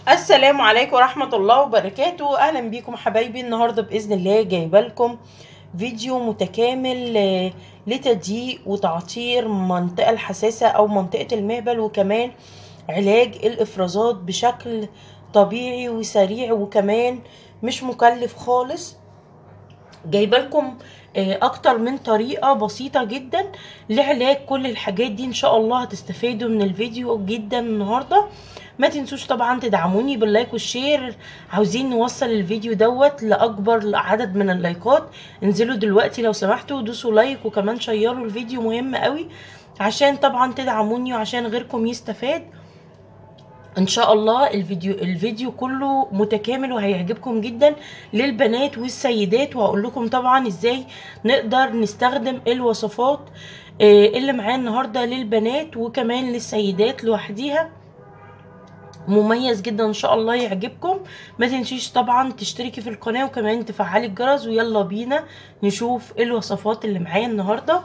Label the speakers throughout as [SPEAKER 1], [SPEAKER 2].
[SPEAKER 1] السلام عليكم ورحمة الله وبركاته. اهلا بيكم حبايبي. النهاردة باذن الله جايبه لكم فيديو متكامل لتضييق وتعطير منطقة الحساسة او منطقة المهبل، وكمان علاج الافرازات بشكل طبيعي وسريع وكمان مش مكلف خالص. جايبه لكم اكتر من طريقة بسيطة جدا لعلاج كل الحاجات دي. ان شاء الله هتستفادوا من الفيديو جدا النهاردة. ما تنسوش طبعا تدعموني باللايك والشير. عاوزين نوصل الفيديو دوت لاكبر عدد من اللايكات. انزلوا دلوقتي لو سمحتوا دوسوا لايك وكمان شيروا الفيديو، مهم قوي عشان طبعا تدعموني وعشان غيركم يستفاد. ان شاء الله الفيديو كله متكامل وهيعجبكم جدا للبنات والسيدات، وهقول لكم طبعا ازاي نقدر نستخدم الوصفات اللي معايا النهارده للبنات وكمان للسيدات لوحديها. مميز جدا ان شاء الله يعجبكم. ما تنسيش طبعا تشتركي في القناه وكمان تفعلي الجرس، ويلا بينا نشوف الوصفات اللي معايا النهارده.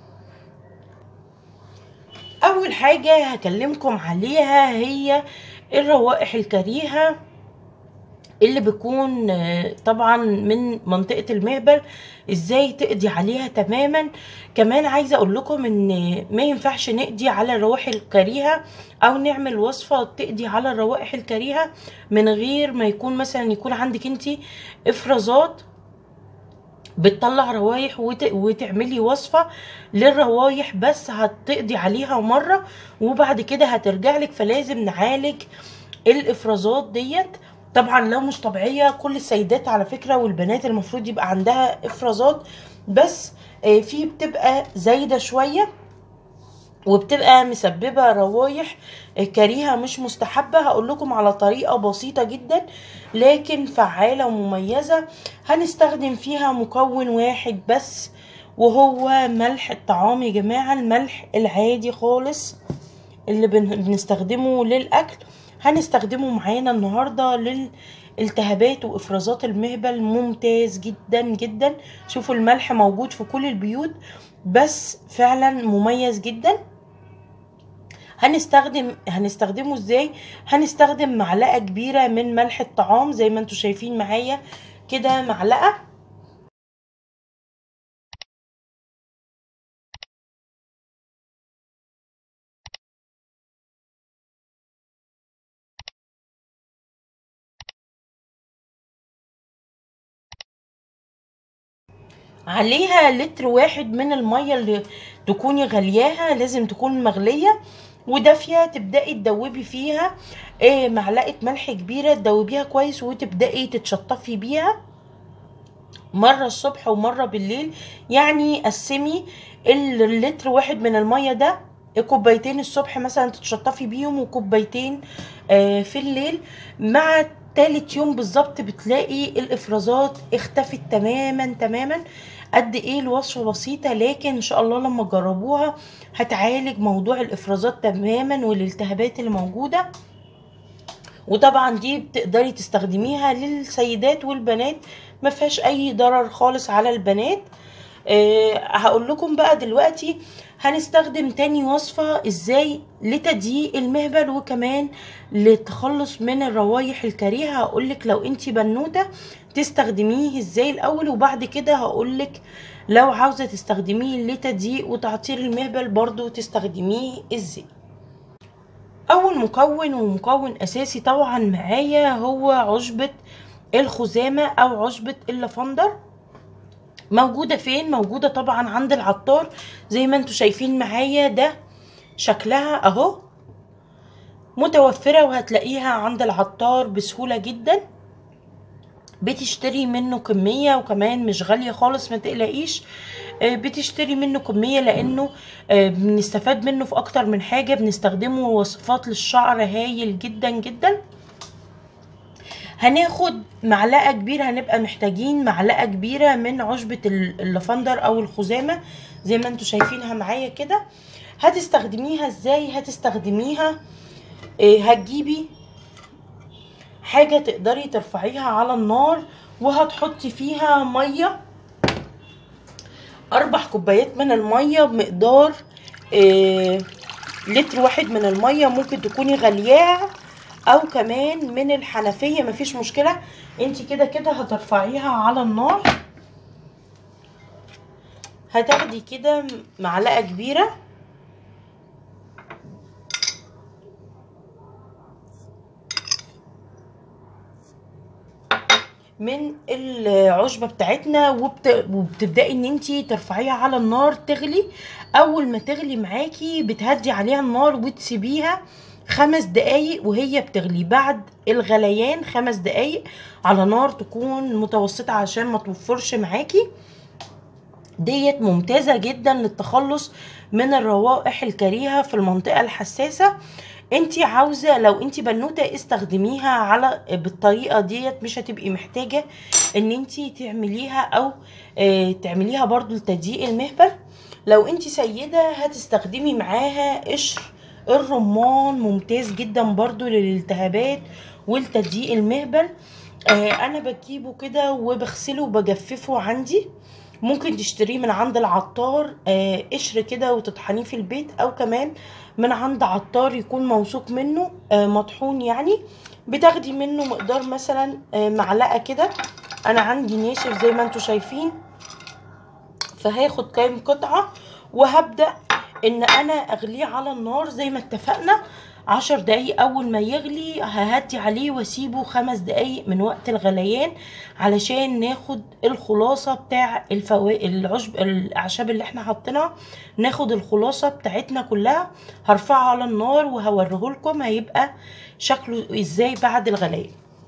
[SPEAKER 1] اول حاجه هكلمكم عليها هي الروائح الكريهه اللي بيكون طبعا من منطقة المهبل، ازاي تقضي عليها تماما. كمان عايزة اقول لكم ان ما ينفعش نقضي على الروائح الكريهة او نعمل وصفة تقضي على الروائح الكريهة من غير ما يكون مثلا يكون عندك انتي افرازات بتطلع روايح وتعملي وصفة للروايح بس هتقضي عليها مرة وبعد كده هترجع لك. فلازم نعالج الافرازات ديت. طبعا لو مش طبيعية، كل السيدات على فكرة والبنات المفروض يبقى عندها افرازات، بس في بتبقى زايدة شوية وبتبقى مسببة روايح كريهة مش مستحبة. هقول لكم على طريقة بسيطة جدا لكن فعالة ومميزة هنستخدم فيها مكون واحد بس، وهو ملح الطعام يا جماعة، الملح العادي خالص اللي بنستخدمه للأكل. هنستخدمه معانا النهاردة للالتهابات وإفرازات المهبل. ممتاز جدا جدا. شوفوا الملح موجود في كل البيوت بس فعلا مميز جدا. هنستخدمه ازاي؟ هنستخدم معلقة كبيرة من ملح الطعام زي ما انتوا شايفين معايا كده، معلقة. عليها لتر واحد من المية اللي تكوني غلياها، لازم تكون مغلية ودافية. تبدأي تدوبي فيها معلقة ملح كبيرة، تدوبيها كويس وتبدأي تتشطفي بيها مرة الصبح ومرة بالليل. يعني قسمي اللتر واحد من المية ده كوبايتين الصبح مثلا تتشطفي بيهم وكوبايتين في الليل. مع تالت يوم بالظبط بتلاقي الافرازات اختفت تماما تماما. قد ايه الوصفة بسيطة لكن ان شاء الله لما تجربوها هتعالج موضوع الافرازات تماما والالتهابات اللي موجودة. وطبعا دي بتقدري تستخدميها للسيدات والبنات، ما فيهاش اي ضرر خالص على البنات. هقول لكم بقى دلوقتي هنستخدم تاني وصفة ازاي لتضييق المهبل وكمان للتخلص من الروايح الكريهة. هقولك لو انتي بنوتة تستخدميه ازاي الاول، وبعد كده هقولك لو عاوزة تستخدميه لتضييق وتعطير المهبل برضو تستخدميه ازاي. اول مكون ومكون اساسي طبعا معايا هو عشبة الخزامة او عشبة اللافندر. موجودة فين؟ موجودة طبعا عند العطار زي ما انتوا شايفين معايا، ده شكلها اهو. متوفرة وهتلاقيها عند العطار بسهولة جدا. بتشتري منه كمية وكمان مش غالية خالص، ما تقلقيش. بتشتري منه كمية لانه بنستفاد منه في اكتر من حاجة. بنستخدمه وصفات للشعر هايل جدا جدا. هناخد معلقة كبيرة، هنبقى محتاجين معلقة كبيرة من عشبة اللافندر او الخزامة زي ما انتوا شايفينها معايا كده. هتستخدميها ازاي؟ هتستخدميها هتجيبي حاجة تقدري ترفعيها على النار وهتحطي فيها مية، 4 كوبايات من المية بمقدار لتر واحد من المية. ممكن تكوني غلياها او كمان من الحنفيه مفيش مشكله. انت كده كده هترفعيها على النار. هتاخدي كده معلقه كبيره من العشبه بتاعتنا، وبتبداي ان انتي ترفعيها على النار تغلي. اول ما تغلي معاكي بتهدي عليها النار وتسيبيها 5 دقايق وهي بتغلي. بعد الغليان 5 دقايق على نار تكون متوسطه عشان ما توفرش معاكي. ديت ممتازه جدا للتخلص من الروائح الكريهه في المنطقه الحساسه. انتي عاوزه لو انتي بنوته استخدميها على بالطريقه ديت، مش هتبقي محتاجه ان انتي تعمليها او تعمليها برضو لتضييق المهبل. لو انتي سيده هتستخدمي معاها قشر الرمان، ممتاز جدا برضو للالتهابات والتضييق المهبل. انا بجيبه كده وبغسله وبجففه عندي. ممكن تشتريه من عند العطار قشر كده وتطحنيه في البيت، او كمان من عند عطار يكون موثوق منه مطحون يعني. بتاخدي منه مقدار مثلا معلقه كده. انا عندي ناشف زي ما انتوا شايفين، فهاخد كام قطعه وهبدا ان انا اغليه على النار زي ما اتفقنا 10 دقايق. اول ما يغلي ههدي عليه واسيبه 5 دقايق من وقت الغليان علشان ناخد الخلاصه بتاع الاعشاب اللي احنا حاطينها. ناخد الخلاصه بتاعتنا كلها. هرفعه على النار وهوريه لكم هيبقى شكله ازاي بعد الغليان.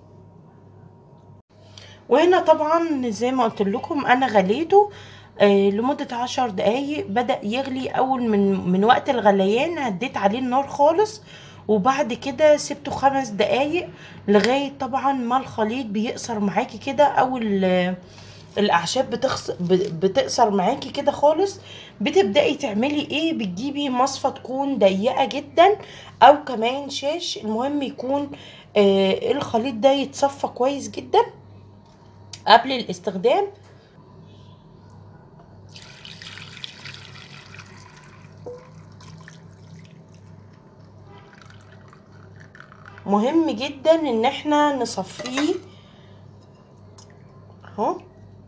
[SPEAKER 1] وهنا طبعا زي ما قلت لكم انا غليته لمدة 10 دقايق. بدأ يغلي. اول من وقت الغليان هديت عليه النار خالص، وبعد كده سبته 5 دقايق لغاية طبعا ما الخليط بيقصر معاكي كده، او الاعشاب بتقصر معاكي كده خالص. بتبدأي تعملي ايه؟ بتجيبي مصفى تكون ضيقة جدا او كمان شاش، المهم يكون الخليط ده يتصفى كويس جدا قبل الاستخدام. مهم جدا ان احنا نصفيه اهو،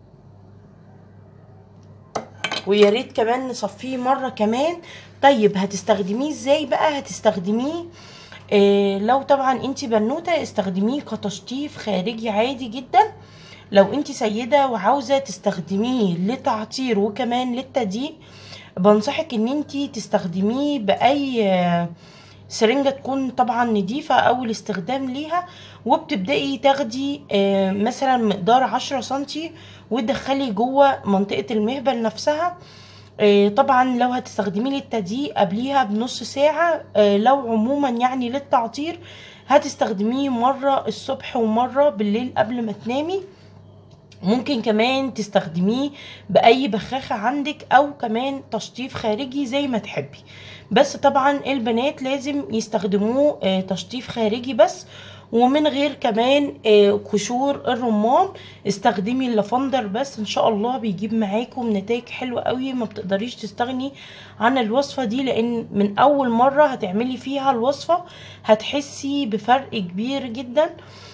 [SPEAKER 1] ويا ريت كمان نصفيه مره كمان. طيب هتستخدميه ازاي بقى؟ هتستخدميه لو طبعا انتي بنوته استخدميه كتشطيف خارجي عادي جدا. لو انتي سيده وعاوزه تستخدميه لتعطير وكمان للتضييق، بنصحك ان انتي تستخدميه باي سرنجة تكون طبعا نضيفة اول استخدام ليها. وبتبدأي تاخدي مثلا مقدار 10 سنتي وتدخلي جوه منطقة المهبل نفسها. طبعا لو هتستخدميه للتضييق قبليها بنص ساعة. لو عموما يعني للتعطير هتستخدميه مرة الصبح ومرة بالليل قبل ما تنامي. ممكن كمان تستخدميه بأي بخاخة عندك او كمان تشطيف خارجي زي ما تحبي. بس طبعا البنات لازم يستخدموه تشطيف خارجي بس، ومن غير كمان قشور الرمان. استخدمي اللافندر بس، ان شاء الله بيجيب معاكم نتائج حلوة قوي. ما بتقدريش تستغني عن الوصفة دي، لان من اول مرة هتعملي فيها الوصفة هتحسي بفرق كبير جدا.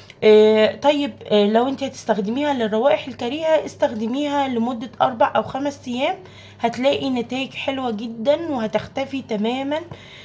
[SPEAKER 1] طيب لو انت هتستخدميها للروائح الكريهة استخدميها لمدة 4 أو 5 أيام، هتلاقي نتائج حلوة جدا وهتختفي تماما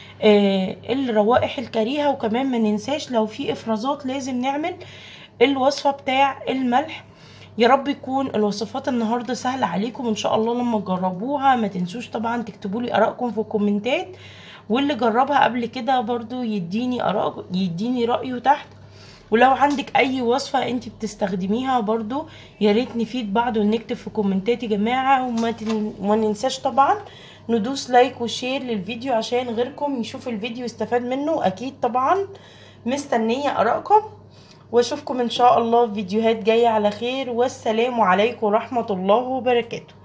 [SPEAKER 1] الروائح الكريهة. وكمان ما ننساش لو في افرازات لازم نعمل الوصفة بتاع الملح. يا رب يكون الوصفات النهاردة سهلة عليكم ان شاء الله. لما تجربوها ما تنسوش طبعا تكتبوا لي ارائكم في الكومنتات، واللي جربها قبل كده برضو يديني رأيه تحت. ولو عندك اي وصفة انت بتستخدميها برضو يا ريت نفيد بعض ونكتب في كومنتات يا جماعة. وما ننساش طبعا ندوس لايك وشير للفيديو عشان غيركم يشوف الفيديو يستفاد منه. اكيد طبعا مستنية ارائكم، واشوفكم ان شاء الله في فيديوهات جاية على خير. والسلام عليكم ورحمة الله وبركاته.